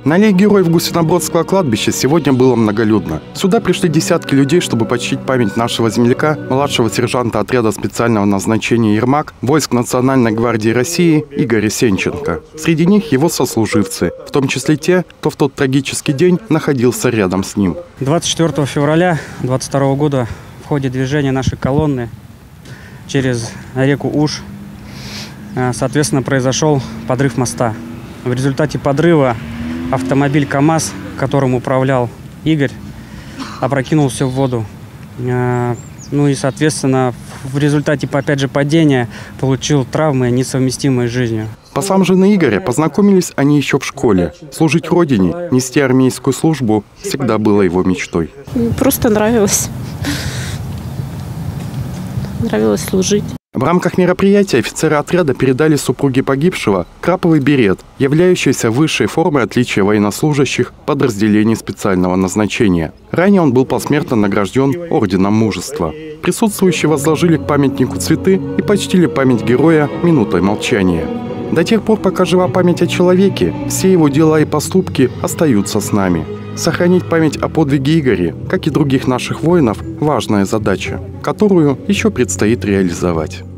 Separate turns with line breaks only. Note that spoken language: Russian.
На аллее Героев Гусинобродского кладбища сегодня было многолюдно. Сюда пришли десятки людей, чтобы почтить память нашего земляка, младшего сержанта отряда специального назначения «Ермак» войск Национальной гвардии России Игоря Сенченко. Среди них его сослуживцы, в том числе те, кто в тот трагический день находился рядом с ним.
24 февраля 2022 года в ходе движения нашей колонны через реку Уж, соответственно, произошел подрыв моста. В результате подрыва автомобиль КАМАЗ, которым управлял Игорь, опрокинулся в воду. Ну и, соответственно, в результате, опять же, падения получил травмы, несовместимые с жизнью.
По словам жены Игоря, познакомились они еще в школе. Служить родине, нести армейскую службу всегда было его мечтой.
Просто нравилось. Нравилось служить.
В рамках мероприятия офицеры отряда передали супруге погибшего краповый берет, являющийся высшей формой отличия военнослужащих подразделений специального назначения. Ранее он был посмертно награжден Орденом Мужества. Присутствующие возложили к памятнику цветы и почтили память героя минутой молчания. До тех пор, пока жива память о человеке, все его дела и поступки остаются с нами. Сохранить память о подвиге Игоря, как и других наших воинов, важная задача, которую еще предстоит реализовать.